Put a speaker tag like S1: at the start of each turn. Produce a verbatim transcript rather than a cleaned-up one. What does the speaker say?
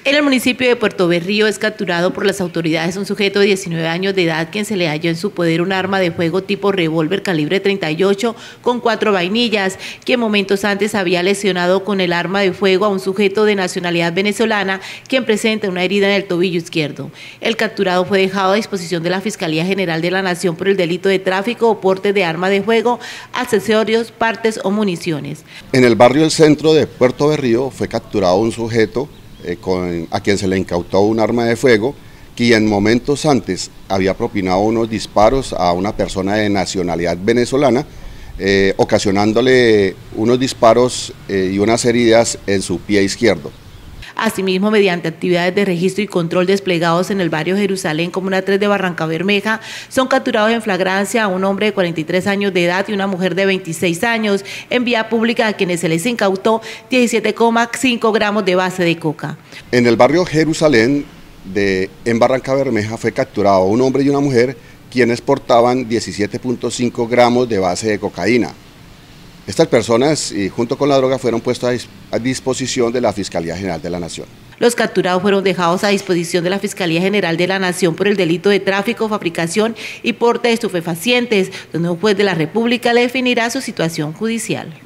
S1: En el municipio de Puerto Berrío es capturado por las autoridades un sujeto de diecinueve años de edad quien se le halló en su poder un arma de fuego tipo revólver calibre treinta y ocho con cuatro vainillas, quien momentos antes había lesionado con el arma de fuego a un sujeto de nacionalidad venezolana quien presenta una herida en el tobillo izquierdo. El capturado fue dejado a disposición de la Fiscalía General de la Nación por el delito de tráfico o porte de arma de fuego, accesorios, partes o municiones.
S2: En el barrio El Centro de Puerto Berrío fue capturado un sujeto Eh, con, a quien se le incautó un arma de fuego, quien momentos antes había propinado unos disparos a una persona de nacionalidad venezolana, eh, ocasionándole unos disparos eh, y unas heridas en su pie izquierdo.
S1: Asimismo, mediante actividades de registro y control desplegados en el barrio Jerusalén, Comuna tres de Barrancabermeja, son capturados en flagrancia a un hombre de cuarenta y tres años de edad y una mujer de veintiséis años en vía pública, a quienes se les incautó diecisiete coma cinco gramos de base de coca.
S2: En el barrio Jerusalén, de, en Barrancabermeja, fue capturado un hombre y una mujer quienes portaban diecisiete punto cinco gramos de base de cocaína. Estas personas, y junto con la droga, fueron puestas a disposición de la Fiscalía General de la Nación.
S1: Los capturados fueron dejados a disposición de la Fiscalía General de la Nación por el delito de tráfico, fabricación y porte de estupefacientes, donde un juez de la República le definirá su situación judicial.